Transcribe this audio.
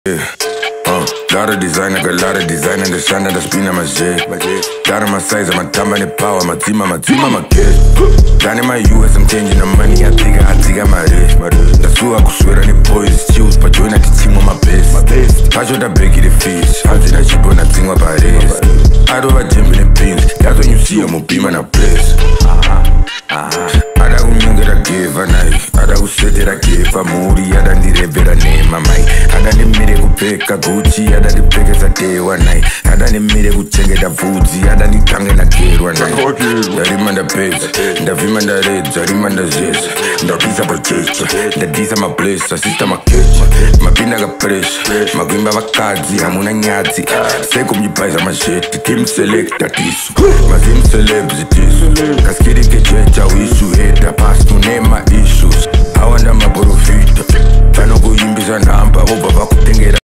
Lot of design, I got lot of design and the shine that I spin on my shit. Got on my size, I'm a time and the power, my team, my kid. Down in my US, I'm changing the money, I think my rich. That's who I could swear on the boys, choose, but join at the team on my best. I should have beg the fish, I did that cheap on that thing about this. I do a gym in the pins, that's when you see I'm a beam and a place. I don't know that I give a night. I don't say that I give a moody. I don't need a better name, my mind. I don't need me to pick a Gucci. I don't need pick as a day one night. I don't need me to check it a Fuji. I don't need tongue in a kid one night. The reminder page, the women the reds, the reminder this. The pizza for church, the these are my place, the system my kitchen. My pinaga fresh, my grimba vakazi, I'm on a nyati. Say come you buy some shit, the team select that is. My team celebs it is. Kaskiri ke checha, we should hate the past to name my issues. I want my profit. Tano go yimbiza namba, over back.